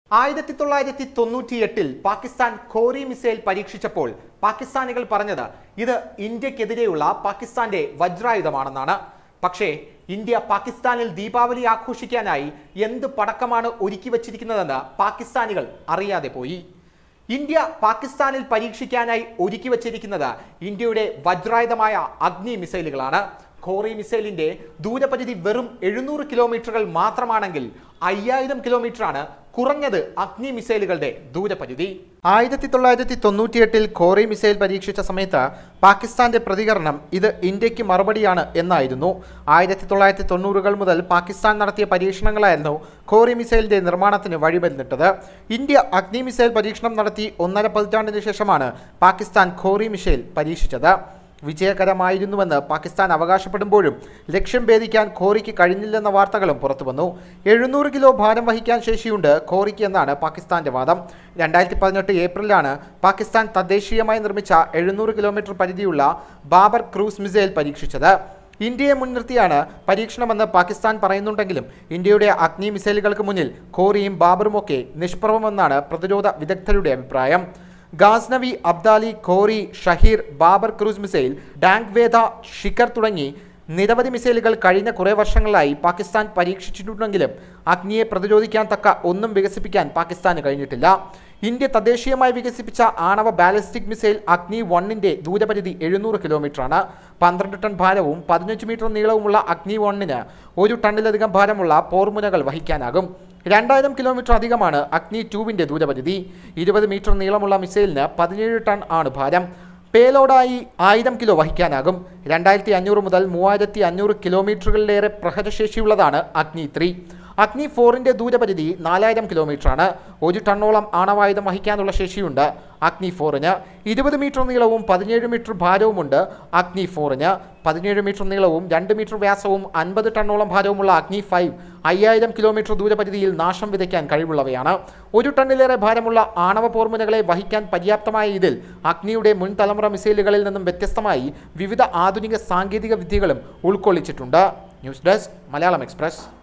1998 Pakistan Khori missile പരീക്ഷിച്ചപ്പോൾ പാകിസ്ഥാനികൾ പറഞ്ഞത് ഇത് ഇന്ത്യക്കെതിരെയുള്ള പാകിസ്ഥാന്റെ വജ്രായുധമാണെന്നാണ്. പക്ഷേ ഇന്ത്യ പാകിസ്ഥാനിൽ ദീപാവലി ആഘോഷിക്കാനായി എന്ത് പടക്കമാണ് ഒരുക്കി വച്ചിരിക്കുന്നതെന്ന് പാകിസ്ഥാനികൾ അറിയാതെ പോയി. ഇന്ത്യ പാകിസ്ഥാനിൽ പരീക്ഷിക്കാനായി ഒരുക്കി വച്ചിരിക്കുന്നത് ഇന്ത്യയുടെ വജ്രായുധമായ അഗ്നി മിസൈലുകളാണ്. ഖോറി മിസൈലിന്റെ ദൂരപരിധി വെറും 700 കിലോമീറ്ററുകൾ മാത്രമാണെങ്കിൽ 5000 കിലോമീറ്ററാണ് കുറഞ്ഞത് അഗ്നി മിസൈലുകളുടെ ദൂരപരിധി. 1998 ഖോറി മിസൈൽ പരീക്ഷിച്ച സമയത്ത് പാകിസ്ഥാന്റെ പ്രതികരണം ഇത് ഇന്ത്യക്ക് മറുപടിയാണ് എന്നായിരുന്നു. 1990കൾ മുതൽ പാകിസ്ഥാൻ നടത്തിയ പരീക്ഷണങ്ങളായിരുന്നു ഖോറി മിസൈലിന്റെ നിർമ്മാണത്തിന് വഴിമരുന്നിട്ടത്. ഇന്ത്യ അഗ്നി മിസൈൽ പരീക്ഷണം നടത്തി 1.5 പതിറ്റാണ്ടിന് ശേഷമാണ് പാകിസ്ഥാൻ ഖോറി മിസൈൽ പരീക്ഷിച്ചത്. വിജയകരമായിരുന്നുവെന്ന് പാകിസ്ഥാൻ അവകാശപ്പെടുമ്പോഴും ലക്ഷ്യം ഭേദിക്കാൻ ഖോറിക്ക് കഴിഞ്ഞില്ലെന്ന വാർത്തകളും പുറത്തുവന്നു. 700 കിലോ ഭാരം വഹിക്കാൻ ശേഷിയുണ്ട് ഖോറിക്ക് എന്നാണ് പാകിസ്ഥാന്റെ വാദം. 2018 ഏപ്രിലാണ് പാകിസ്ഥാൻ തദ്ദേശീയമായി നിർമ്മിച്ച 700 കിലോമീറ്റർ പരിധിയുള്ള ബാബർ ക്രൂസ് മിസൈൽ പരീക്ഷിച്ചത്. ഇന്ത്യയെ മുൻനിർത്തിയാണ് പരീക്ഷണമെന്ന് പാകിസ്ഥാൻ പറയുന്നുണ്ടെങ്കിലും ഇന്ത്യയുടെ അഗ്നി മിസൈലുകൾക്ക് മുന്നിൽ ഖോറിയും ബാബറുമൊക്കെ നിഷ്പ്രഭമെന്നാണ് പ്രതിരോധ വിദഗ്ധരുടെ അഭിപ്രായം. ഗാസ്നവി, അബ്ദാലി, ഖോറി, ഷഹീർ, ബാബർ ക്രൂസ് മിസൈൽ, ഡാങ്ക് വേദ, ഷിഖർ തുടങ്ങി നിരവധി മിസൈലുകൾ കഴിഞ്ഞ കുറേ വർഷങ്ങളായി പാകിസ്ഥാൻ പരീക്ഷിച്ചിട്ടുണ്ടെങ്കിലും അഗ്നിയെ പ്രതിരോധിക്കാൻ തക്ക ഒന്നും വികസിപ്പിക്കാൻ പാകിസ്ഥാന് കഴിഞ്ഞിട്ടില്ല. ഇന്ത്യ തദ്ദേശീയമായി വികസിപ്പിച്ച ആണവ ബാലിസ്റ്റിക് മിസൈൽ അഗ്നി 1ന്റെ ദൂരപരിധി 700 കിലോമീറ്ററാണ്. 12 ടൺ ഭാരവും 15 മീറ്റർ നീളവുമുള്ള അഗ്നി 1ന് 1 ടണ്ണിലധികം ഭാരമുള്ള പോർമുനകൾ വഹിക്കാനാകും. 2000 കിലോമീറ്റർ അധികമാണ് അഗ്നി 2ന്റെ ദൂരപരിധി. 20 മീറ്റർ നീളമുള്ള മിസൈലിന് 17 ടൺ ആണ് ഭാരം. പേലോഡായി 1000 കിലോ വഹിക്കാനാകും. 2500 മുതൽ 3500 കിലോമീറ്ററുകളിലേറെ പ്രഹരശേഷിയുള്ളതാണ് അഗ്നി 3. അഗ്നി 4ന്റെ ദൂരപരിധി 4000 കിലോമീറ്ററാണ്. 1 ടണ്ണോളം ആണവായുധം വഹിക്കാനുള്ള ശേഷിയുണ്ട് അഗ്നി 4ന്. 20 മീറ്റർ നീളവും 17 മീറ്റർ ഭാരവുമുണ്ട് അഗ്നി 4ന്. 17 മീറ്റർ നീളവും 2 മീറ്റർ വ്യാസവും 50 ടണ്ണോളം ഭാരവുമുള്ള അഗ്നി 5 5000 കിലോമീറ്റർ ദൂരപരിധിയിൽ നാശം വിതയ്ക്കാൻ കഴിവുള്ളവയാണ്. 1 ടണ്ണിലേറെ ഭാരമുള്ള ആണവ പോർമുനകളെ വഹിക്കാൻ പര്യാപ്തമായ ഇതിൽ അഗ്നിയുടെ മുൻ തലമുറ മിസൈലുകളിൽ നിന്നും വ്യത്യസ്തമായി വിവിധ ആധുനിക സാങ്കേതിക വിദ്യകളും ഉൾക്കൊള്ളിച്ചിട്ടുണ്ട്. News desk, Malayalam express.